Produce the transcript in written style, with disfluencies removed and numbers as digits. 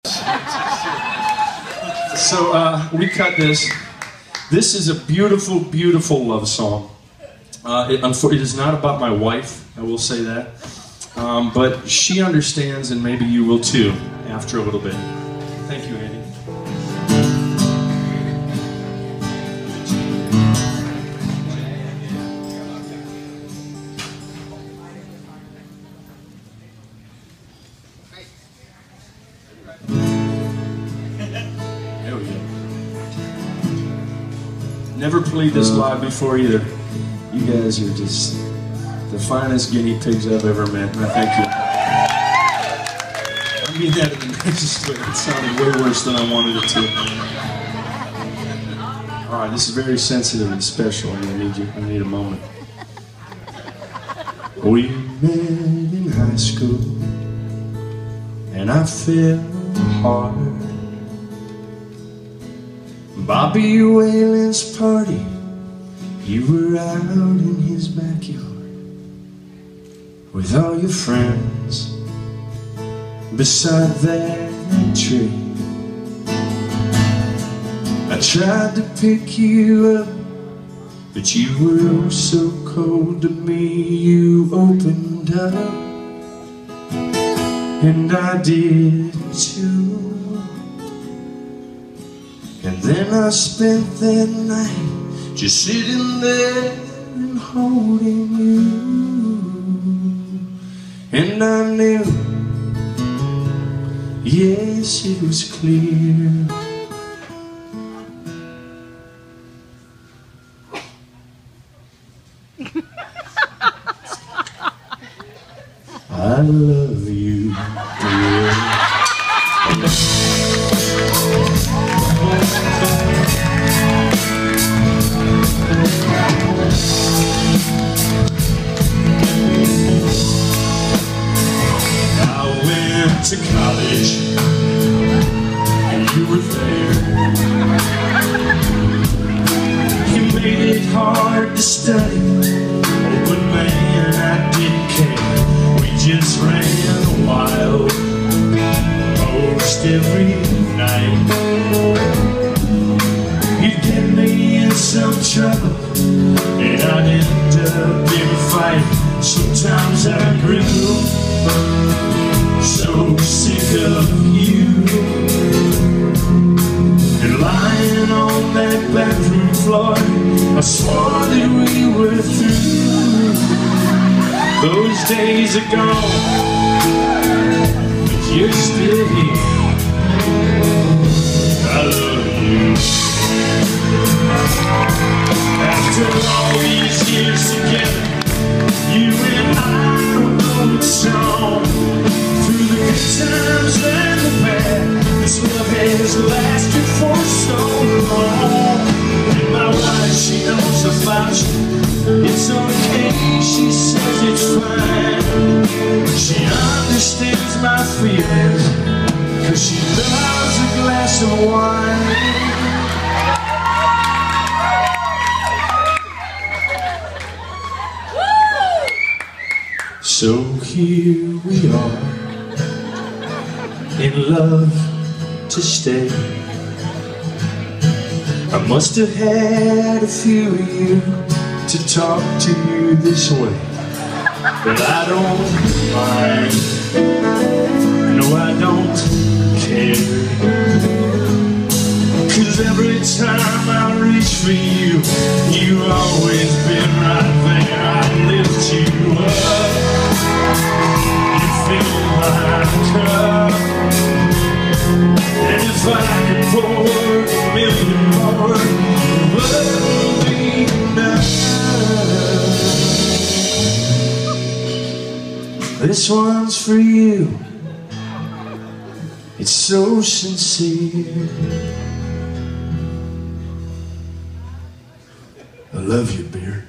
So we cut this. This is a beautiful, beautiful love song. It is not about my wife, I will say that. But she understands, and maybe you will too, after a little bit. Thank you, Andy. There we go. Never played this live before either. You guys are just the finest guinea pigs I've ever met, and I thank you. I mean that in the nicest way. It sounded way worse than I wanted it to. Alright, this is very sensitive and special. I'm gonna need you. I need a moment. We met in high school, and I fell hard. Bobby Whalen's party, you were out in his backyard with all your friends beside that tree. I tried to pick you up, but you were oh so cold to me. You opened up, and I did too. And then I spent that night just sitting there and holding you. And I knew, yes, it was clear. I love you, dear. To college, and you were there. You made it hard to study, but man, I didn't care. We just ran wild most every night. You'd get me in some trouble, and I'd end up in a fight. Sometimes I grew so sick of you, and lying on that bathroom floor, I swore that we were through. Those days are gone, but you're still here. I love you. After all these years together, you and I wrote a song. Through the good times and the bad, this love has lasted for so long. And my wife, she knows about you. It's okay, she says it's fine. She understands my feelings, 'cause she loves a glass of wine. So here we are, in love to stay. I must have had a few of you to talk to you this way, but I don't mind. No, I don't care, 'cause every time I reach for you, you've always been right there. I lift you up, you fill my cup, and if I could pour a million more, it would be enough. This one's for you, it's so sincere. I love you, beer.